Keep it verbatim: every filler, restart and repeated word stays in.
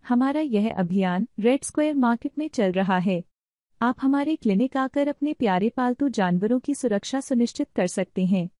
हमारा यह अभियान रेड स्क्वायर मार्केट में चल रहा है। आप हमारे क्लिनिक आकर अपने प्यारे पालतू जानवरों की सुरक्षा सुनिश्चित कर सकते हैं।